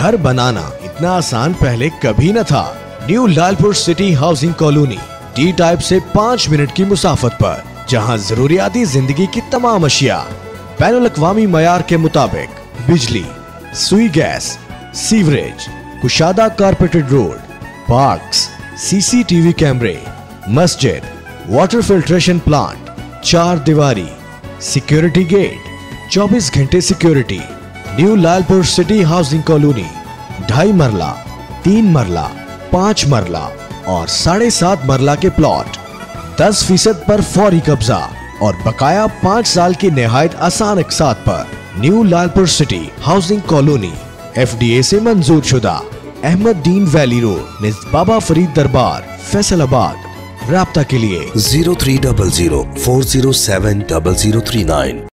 घर बनाना इतना आसान पहले कभी न था। New Lalpur city housing colony D type से 5 मिनट की मुसाफत पर, जहां जरूरियाती जिंदगी की तमाम अशिया बैनुल अक़वामी मयार के मुताबिक, बिजली, सुई गैस, सीवरेज, कुशादा कारपेटेड रोड, पार्क्स, CCTV कैमरे, मस्जिद, वाटर फिल्ट्रेशन प्लांट, 4 दीवारी, सिक्योरिटी गेट, 24 घंटे security. New Lalpur city housing colony 2.5 मरला, 3 मरला, 5 मरला और 7.5 मरला के प्लॉट 10% पर फौरी कब्जा और बकाया 5 साल की निहायत आसान अक़सात पर। New Lalpur city housing colony FDA से मंजूर शुदा, अहमददीन वैली रोड, निज़ बाबा फरीद दरबार, फैसलाबाद। राब्ता के लिए 0300 407 0039।